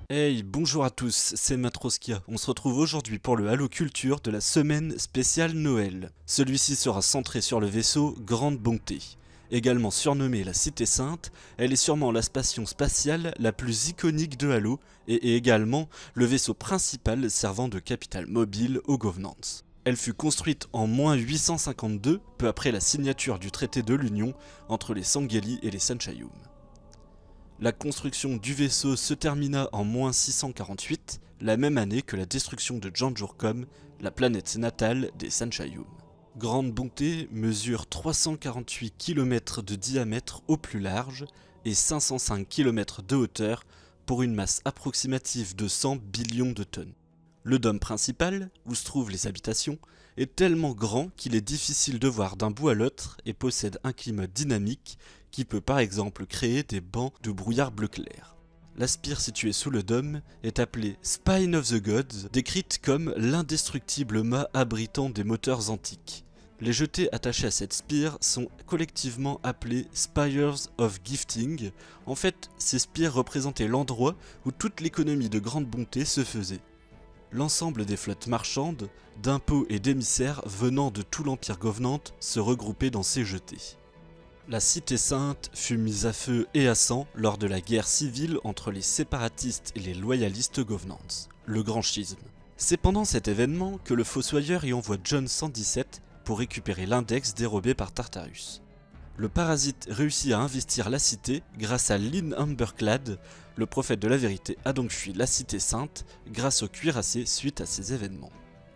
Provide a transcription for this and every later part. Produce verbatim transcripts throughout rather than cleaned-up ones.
Hey, bonjour à tous, c'est Matroskia. On se retrouve aujourd'hui pour le Halo Culture de la semaine spéciale Noël. Celui-ci sera centré sur le vaisseau Grande Bonté. Également surnommée la Cité Sainte, elle est sûrement la station spatiale la plus iconique de Halo et est également le vaisseau principal servant de capitale mobile aux Governance. Elle fut construite en moins huit cent cinquante-deux, peu après la signature du traité de l'Union entre les Sangheili et les Sanchayum. La construction du vaisseau se termina en moins six cent quarante-huit, la même année que la destruction de Janjurcom, la planète natale des Sanchayum. Grande Bonté mesure trois cent quarante-huit kilomètres de diamètre au plus large et cinq cent cinq kilomètres de hauteur pour une masse approximative de cent billions de tonnes. Le dôme principal, où se trouvent les habitations, est tellement grand qu'il est difficile de voir d'un bout à l'autre et possède un climat dynamique qui peut par exemple créer des bancs de brouillard bleu clair. La spire située sous le dôme est appelée Spine of the Gods, décrite comme l'indestructible mât abritant des moteurs antiques. Les jetées attachées à cette spire sont collectivement appelées Spires of Gifting. En fait, ces spires représentaient l'endroit où toute l'économie de Grande Bonté se faisait. L'ensemble des flottes marchandes, d'impôts et d'émissaires venant de tout l'Empire Govenant se regroupaient dans ces jetées. La Cité Sainte fut mise à feu et à sang lors de la guerre civile entre les séparatistes et les loyalistes Govenants, le Grand Schisme. C'est pendant cet événement que le Fossoyeur y envoie John cent dix-sept pour récupérer l'index dérobé par Tartarus. Le parasite réussit à investir la cité grâce à Lyn Amberclad. Le prophète de la vérité a donc fui la Cité Sainte grâce aux cuirassés suite à ces événements.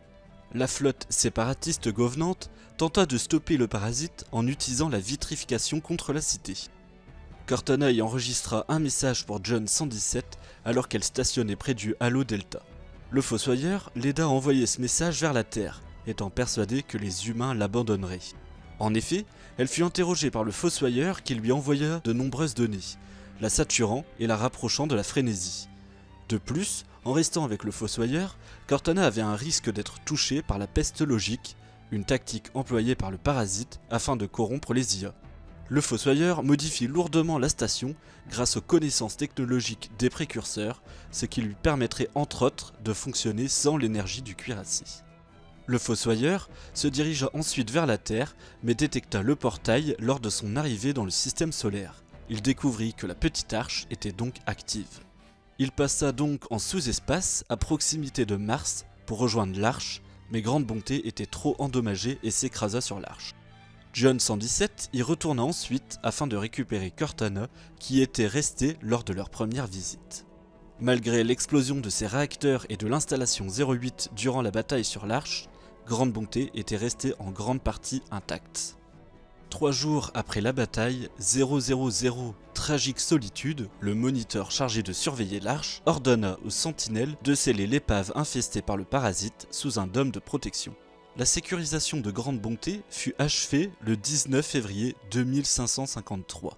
La flotte séparatiste Govenante tenta de stopper le parasite en utilisant la vitrification contre la cité. Cortana y enregistra un message pour John cent dix-sept alors qu'elle stationnait près du Halo Delta. Le Fossoyeur l'aida à envoyer ce message vers la Terre, étant persuadé que les humains l'abandonneraient. En effet, elle fut interrogée par le Fossoyeur qui lui envoya de nombreuses données, la saturant et la rapprochant de la frénésie. De plus, en restant avec le Fossoyeur, Cortana avait un risque d'être touchée par la peste logique, une tactique employée par le parasite afin de corrompre les I A. Le Fossoyeur modifie lourdement la station grâce aux connaissances technologiques des précurseurs, ce qui lui permettrait entre autres de fonctionner sans l'énergie du cuirassé. Le Fossoyeur se dirigea ensuite vers la Terre, mais détecta le portail lors de son arrivée dans le système solaire. Il découvrit que la petite arche était donc active. Il passa donc en sous-espace à proximité de Mars pour rejoindre l'Arche, mais Grande Bonté était trop endommagée et s'écrasa sur l'Arche. John cent dix-sept y retourna ensuite afin de récupérer Cortana qui était restée lors de leur première visite. Malgré l'explosion de ses réacteurs et de l'installation zéro huit durant la bataille sur l'Arche, Grande Bonté était restée en grande partie intacte. Trois jours après la bataille, zéro zéro zéro Tragique Solitude, le moniteur chargé de surveiller l'Arche, ordonna aux sentinelles de sceller l'épave infestée par le parasite sous un dôme de protection. La sécurisation de Grande Bonté fut achevée le dix-neuf février deux mille cinq cent cinquante-trois.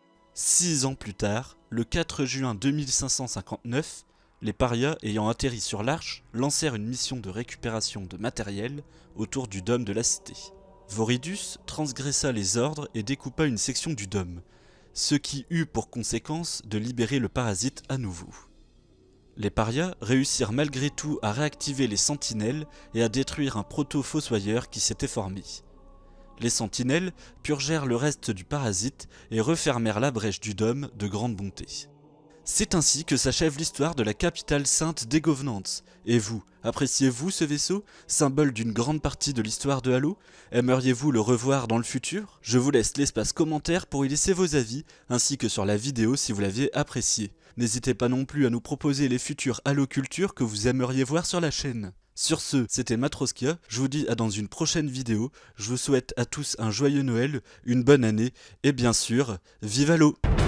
Six ans plus tard, le quatre juin deux mille cinq cent cinquante-neuf, les parias ayant atterri sur l'Arche lancèrent une mission de récupération de matériel autour du dôme de la cité. Voridus transgressa les ordres et découpa une section du dôme, ce qui eut pour conséquence de libérer le parasite à nouveau. Les parias réussirent malgré tout à réactiver les sentinelles et à détruire un proto-fossoyeur qui s'était formé. Les sentinelles purgèrent le reste du parasite et refermèrent la brèche du dôme de Grande Bonté. C'est ainsi que s'achève l'histoire de la capitale sainte des Govenants. Et vous, appréciez-vous ce vaisseau, symbole d'une grande partie de l'histoire de Halo? Aimeriez-vous le revoir dans le futur? Je vous laisse l'espace commentaire pour y laisser vos avis, ainsi que sur la vidéo si vous l'aviez appréciée. N'hésitez pas non plus à nous proposer les futurs Halo Culture que vous aimeriez voir sur la chaîne. Sur ce, c'était Matroskia, je vous dis à dans une prochaine vidéo, je vous souhaite à tous un joyeux Noël, une bonne année, et bien sûr, vive Halo!